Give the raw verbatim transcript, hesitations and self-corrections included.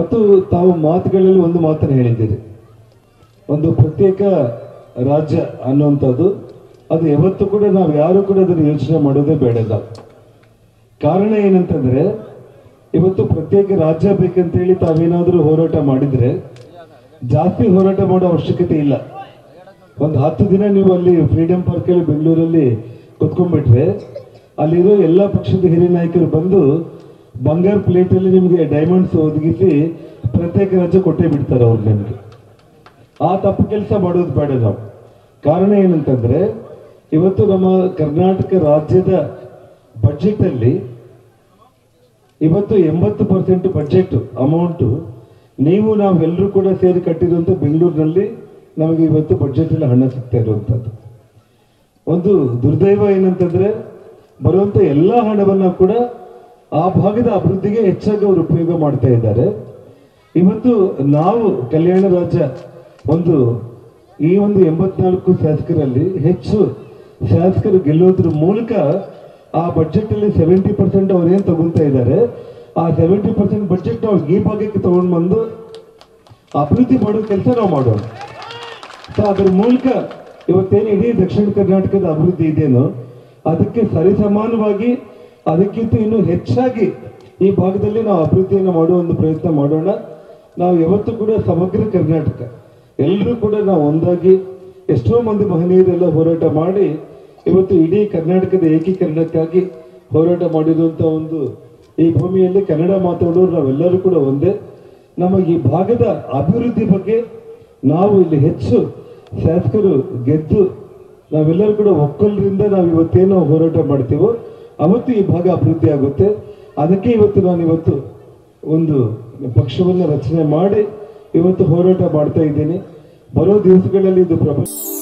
ಮತ್ತು ತಾವು ಮಾತುಗಳಲ್ಲಿ ಒಂದು ಮಾತನ್ನು ಹೇಳಿದ್ದೀರಿ, ಒಂದು ಪ್ರತ್ಯೇಕ ರಾಜ್ಯ ಅನ್ನುವಂಥದ್ದು ಅದು ಯಾವತ್ತೂ ಕೂಡ ನಾವು ಯಾರು ಕೂಡ ಅದನ್ನು ಯೋಚನೆ ಮಾಡೋದೇ ಬೇಡಲ್ಲ. ಕಾರಣ ಏನಂತಂದ್ರೆ ಇವತ್ತು ಪ್ರತ್ಯೇಕ ರಾಜ್ಯ ಬೇಕಂತೇಳಿ ತಾವೇನಾದರೂ ಹೋರಾಟ ಮಾಡಿದ್ರೆ ಜಾಸ್ತಿ ಹೋರಾಟ ಮಾಡೋ ಅವಶ್ಯಕತೆ ಇಲ್ಲ. ಒಂದು ಹತ್ತು ದಿನ ನೀವು ಅಲ್ಲಿ ಫ್ರೀಡಂ ಪಾರ್ಕ್ ಅಲ್ಲಿ ಬೆಂಗಳೂರಲ್ಲಿ ಕುತ್ಕೊಂಡ್ಬಿಟ್ರೆ ಅಲ್ಲಿರೋ ಎಲ್ಲ ಪಕ್ಷದ ಹಿರಿಯ ನಾಯಕರು ಬಂದು ಬಂಗಾರ ಪ್ಲೇಟ್ ಅಲ್ಲಿ ನಿಮಗೆ ಡೈಮಂಡ್ಸ್ ಒದಗಿಸಿ ಪ್ರತ್ಯೇಕ ರಾಜ್ಯ ಕೊಟ್ಟೇ ಬಿಡ್ತಾರೆ ಅವ್ರು ನಿಮಗೆ. ಆ ತಪ್ಪು ಕೆಲಸ ಮಾಡೋದು ಬೇಡ ನಾವು. ಕಾರಣ ಏನಂತಂದ್ರೆ ಇವತ್ತು ನಮ್ಮ ಕರ್ನಾಟಕ ರಾಜ್ಯದ ಬಜೆಟ್ ಅಲ್ಲಿ ಇವತ್ತು ಎಂಬತ್ತು ಪರ್ಸೆಂಟ್ ಬಜೆಟ್ ಅಮೌಂಟು ನೀವು ನಾವೆಲ್ಲರೂ ಕೂಡ ಸೇರಿ ಕಟ್ಟಿರುವಂತ ಬೆಂಗಳೂರಿನಲ್ಲಿ ನಮಗೆ ಇವತ್ತು ಬಜೆಟ್ ಅಲ್ಲಿ ಹಣ ಸಿಗ್ತಾ ಇರುವಂತದ್ದು. ಒಂದು ದುರ್ದೈವ ಏನಂತಂದ್ರೆ ಬರುವಂತ ಎಲ್ಲಾ ಹಣವನ್ನ ಕೂಡ ಆ ಭಾಗದ ಅಭಿವೃದ್ಧಿಗೆ ಹೆಚ್ಚಾಗಿ ಅವರು ಉಪಯೋಗ ಮಾಡ್ತಾ ಇದ್ದಾರೆ. ಇವತ್ತು ನಾವು ಕಲ್ಯಾಣ ರಾಜ್ಯ ಒಂದು ಈ ಒಂದು ಎಂಬತ್ನಾಲ್ಕು ಶಾಸಕರಲ್ಲಿ ಹೆಚ್ಚು ಶಾಸಕರು ಗೆಲ್ಲೋದ್ರ ಮೂಲಕ ಆ ಬಜೆಟ್ ಅಲ್ಲಿ ಸೆವೆಂಟಿ ಪರ್ಸೆಂಟ್ ಅವ್ರೇನ್ ತಗೊಂತಾ ಇದ್ದಾರೆ ಆ ಸೆವೆಂಟಿ ಪರ್ಸೆಂಟ್ ಬಜೆಟ್ ನಾವು ಈ ಭಾಗಕ್ಕೆ ತಗೊಂಡು ಬಂದು ಅಭಿವೃದ್ಧಿ ಮಾಡೋ ಕೆಲಸ ನಾವು ಮಾಡೋಣ. ಸೊ ಅದರ ಮೂಲಕ ಇವತ್ತೇನು ಇಡೀ ದಕ್ಷಿಣ ಕರ್ನಾಟಕದ ಅಭಿವೃದ್ಧಿ ಇದೆಯೋ ಅದಕ್ಕೆ ಸರಿಸಮಾನವಾಗಿ ಅದಕ್ಕಿಂತ ಇನ್ನೂ ಹೆಚ್ಚಾಗಿ ಈ ಭಾಗದಲ್ಲಿ ನಾವು ಅಭಿವೃದ್ಧಿಯನ್ನು ಮಾಡುವ ಒಂದು ಪ್ರಯತ್ನ ಮಾಡೋಣ. ನಾವು ಯಾವತ್ತೂ ಕೂಡ ಸಮಗ್ರ ಕರ್ನಾಟಕ ಎಲ್ಲರೂ ಕೂಡ ನಾವು ಒಂದಾಗಿ ಎಷ್ಟೋ ಮಂದಿ ಮಹನೀಯರೆಲ್ಲ ಹೋರಾಟ ಮಾಡಿ ಇವತ್ತು ಇಡೀ ಕರ್ನಾಟಕದ ಏಕೀಕರಣಕ್ಕಾಗಿ ಹೋರಾಟ ಮಾಡಿರುವಂತ ಒಂದು ಈ ಭೂಮಿಯಲ್ಲಿ ಕನ್ನಡ ಮಾತಾಡೋರು ನಾವೆಲ್ಲರೂ ಕೂಡ ಒಂದೇ. ನಮಗೆ ಈ ಭಾಗದ ಅಭಿವೃದ್ಧಿ ಬಗ್ಗೆ ನಾವು ಇಲ್ಲಿ ಹೆಚ್ಚು ಶಾಸಕರು ಗೆದ್ದು ನಾವೆಲ್ಲರೂ ಕೂಡ ಒಕ್ಕಲರಿಂದ ನಾವು ಇವತ್ತೇನೋ ಹೋರಾಟ ಮಾಡ್ತೀವೋ ಅವತ್ತು ಈ ಭಾಗ ಅಭಿವೃದ್ಧಿ ಆಗುತ್ತೆ. ಅದಕ್ಕೆ ಇವತ್ತು ನಾನು ಇವತ್ತು ಒಂದು ಪಕ್ಷವನ್ನು ರಚನೆ ಮಾಡಿ ಇವತ್ತು ಹೋರಾಟ ಮಾಡ್ತಾ ಇದ್ದೀನಿ. ಬರೋ ದಿವಸಗಳಲ್ಲಿ ಇದು ಪ್ರಬಲ